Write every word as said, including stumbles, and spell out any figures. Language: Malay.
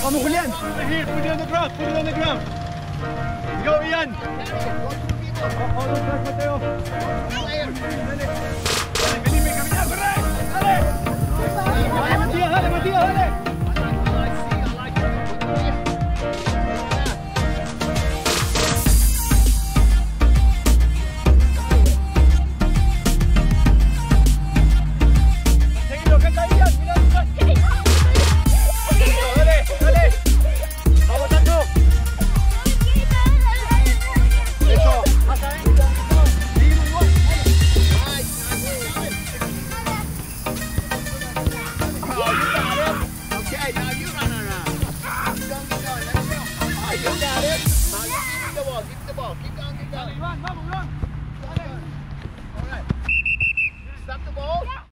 Kamu, Julian. Here, put it on the ground. Put it on the ground. Go, Ian. Oh, no, tras, Mateo. Dale, Felipe, caminar, corre. Dale. Dale, Matías, dale, Matías, dale. You got it. Now you keep the ball. Keep the ball. Keep going. Keep going. Vamos, vamos.